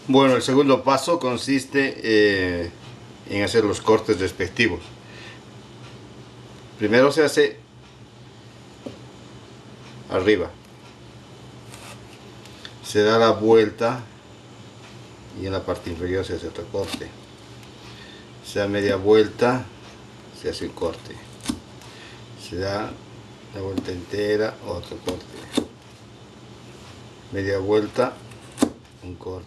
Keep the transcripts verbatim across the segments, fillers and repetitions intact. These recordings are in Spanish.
Bueno, el segundo paso consiste eh, en hacer los cortes respectivos. Primero se hace arriba, se da la vuelta y en la parte inferior se hace otro corte. Se da media vuelta, se hace el corte. Se da la vuelta entera, otro corte. Media vuelta, un corte.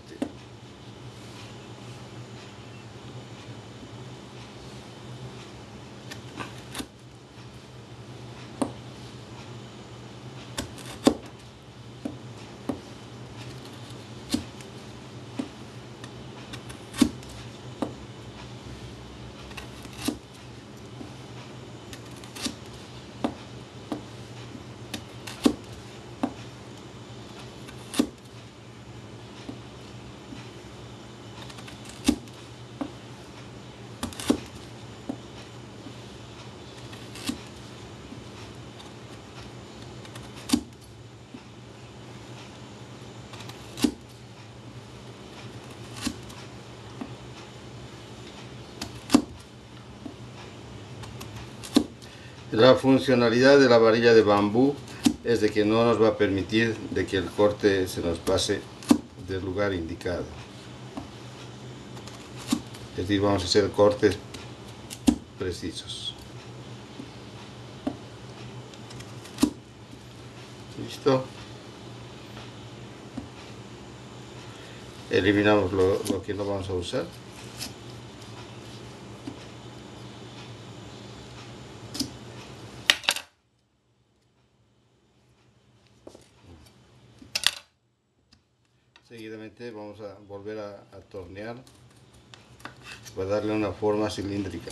La funcionalidad de la varilla de bambú es de que no nos va a permitir de que el corte se nos pase del lugar indicado. Es decir, vamos a hacer cortes precisos. ¿Listo? Eliminamos lo, lo que no vamos a usar. Seguidamente vamos a volver a, a tornear para darle una forma cilíndrica.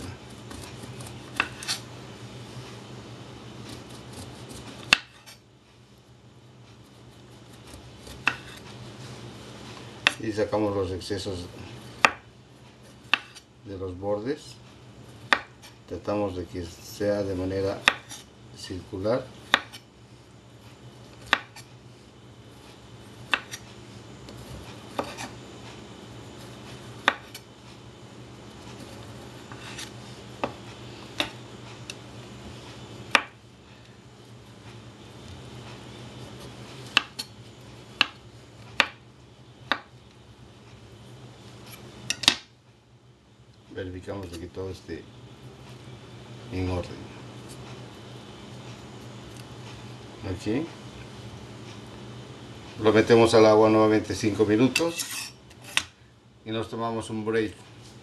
Y sacamos los excesos de los bordes. Tratamos de que sea de manera circular. Verificamos de que todo esté en orden. Aquí lo metemos al agua nuevamente cinco minutos y nos tomamos un break.